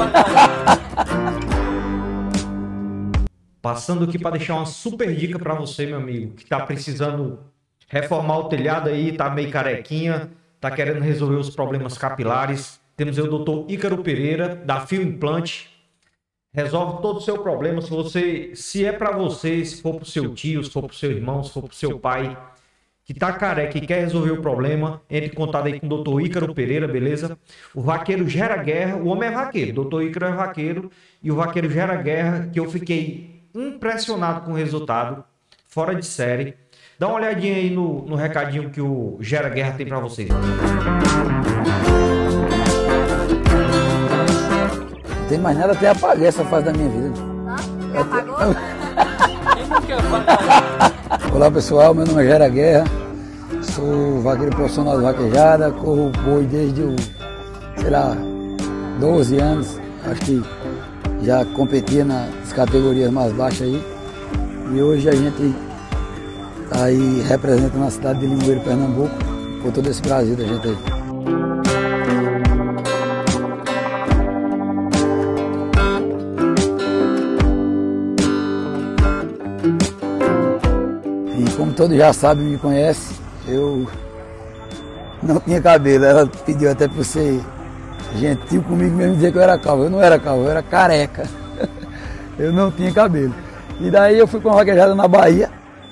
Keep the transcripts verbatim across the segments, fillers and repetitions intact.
Passando aqui para deixar uma super dica para você, meu amigo, que está precisando reformar o telhado aí, tá meio carequinha, tá querendo resolver os problemas capilares. Temos aí o doutor Ícaro Pereira, da Fio Implante. Resolve todo o seu problema. Se você, se é para você, se for para o seu tio, se for para o seu irmão, se for para o seu pai, que tá careca e quer resolver o problema, entre em contato aí com o doutor Ícaro Pereira, beleza? O vaqueiro gera guerra, o homem é vaqueiro, o doutor Ícaro é vaqueiro e o vaqueiro gera guerra, que eu fiquei impressionado com o resultado, fora de série. Dá uma olhadinha aí no, no recadinho que o Gera Guerra tem para vocês. Não tem mais nada, até apaguei essa fase da minha vida. Ah, apagou? Quem não quer apagar? Olá pessoal, meu nome é Gera Guerra, sou vaqueiro profissional de vaquejada, corro boi desde o, sei lá, doze anos, acho que já competia nas categorias mais baixas aí, e hoje a gente tá aí representando a cidade de Limoeiro, Pernambuco, por todo esse Brasil da gente aí. Como todos já sabem, me conhecem, eu não tinha cabelo. Ela pediu até para ser gentil comigo mesmo, dizer que eu era calvo. Eu não era calvo, eu era careca. Eu não tinha cabelo. E daí eu fui para uma vaquejada na Bahia,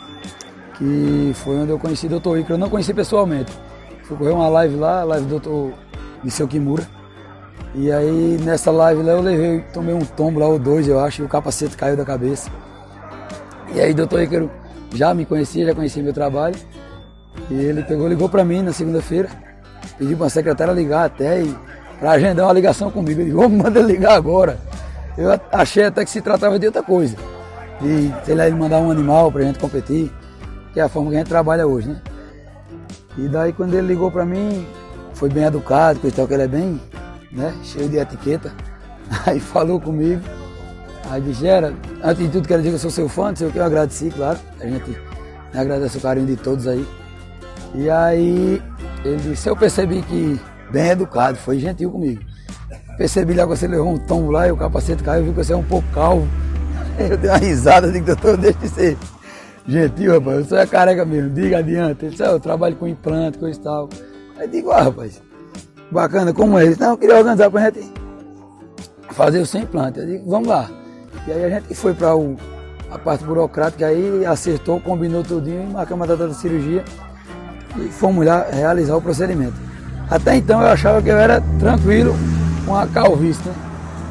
que foi onde eu conheci o doutor Ícaro. Eu não conheci pessoalmente. Fui correr uma live lá, a live do doutor Liceu Kimura. E aí nessa live lá eu levei, tomei um tombo lá, ou dois eu acho, e o capacete caiu da cabeça. E aí o doutor Ícaro já me conhecia, já conhecia meu trabalho, e ele pegou, ligou para mim na segunda-feira, pediu para a secretária ligar até e para agendar uma ligação comigo. Ele ligou, manda ele ligar agora. Eu achei até que se tratava de outra coisa, de, sei lá, ele mandar um animal para a gente competir, que é a forma que a gente trabalha hoje, né? E daí quando ele ligou para mim, foi bem educado, coisa tal, que ele é bem, né, cheio de etiqueta, aí falou comigo. Aí disse, Gera, antes de tudo quero dizer que eu sou seu fã, não sei o que, eu agradeci, claro. A gente agradece o carinho de todos aí. E aí ele disse, eu percebi que bem educado, foi gentil comigo. Percebi lá que você levou um tombo lá e o capacete caiu, vi que você é um pouco calvo. Eu dei uma risada, digo, doutor, deixa de ser gentil, rapaz, eu sou é careca mesmo, diga adiante. Ele disse, eu trabalho com implante, coisa e tal. Aí digo, ah, rapaz, bacana, como é? Ele disse, não, eu queria organizar pra gente fazer o sem implante. Eu digo, vamos lá. E aí a gente foi para a parte burocrática aí, acertou, combinou tudinho e marcamos a data da cirurgia e fomos lá realizar o procedimento. Até então eu achava que eu era tranquilo com a calvície, né?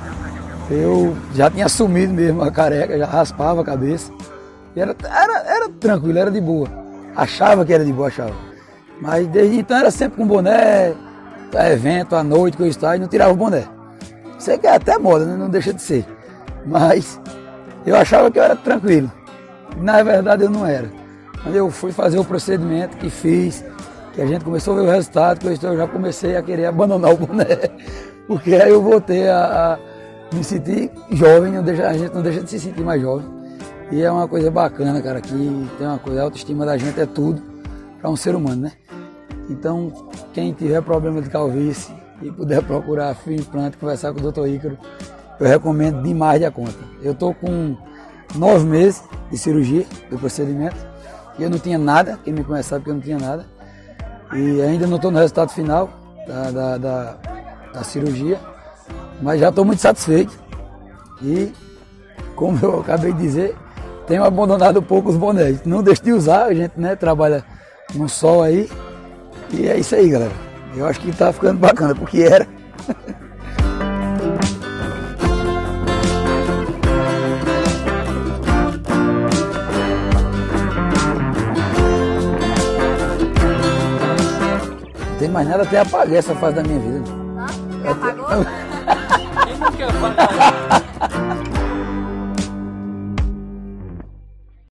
Eu já tinha assumido mesmo a careca, já raspava a cabeça. E era, era, era tranquilo, era de boa. Achava que era de boa, achava. Mas desde então era sempre com boné, evento, à noite, coisa e tal, e não tirava o boné. Sei que é até moda, né? Não deixa de ser. Mas eu achava que eu era tranquilo. Na verdade eu não era. Quando eu fui fazer o procedimento que fiz, que a gente começou a ver o resultado, que eu já comecei a querer abandonar o boné. Porque aí eu voltei a, a me sentir jovem, não deixa, a gente não deixa de se sentir mais jovem. E é uma coisa bacana, cara, que tem uma coisa, a autoestima da gente é tudo para um ser humano, né? Então, quem tiver problema de calvície e puder procurar Fio Implante, conversar com o doutor Ícaro, eu recomendo demais da conta. Eu estou com nove meses de cirurgia, do procedimento, e eu não tinha nada, quem me conhece sabe que eu não tinha nada, e ainda não estou no resultado final da, da, da, da cirurgia, mas já estou muito satisfeito. E, como eu acabei de dizer, tenho abandonado um pouco os bonés. Não deixe de usar, a gente, né, trabalha no sol aí, e é isso aí, galera. Eu acho que está ficando bacana, porque era. Não tem mais nada, até apaguei essa fase da minha vida. Ah, apagou? Quem não quer apagar?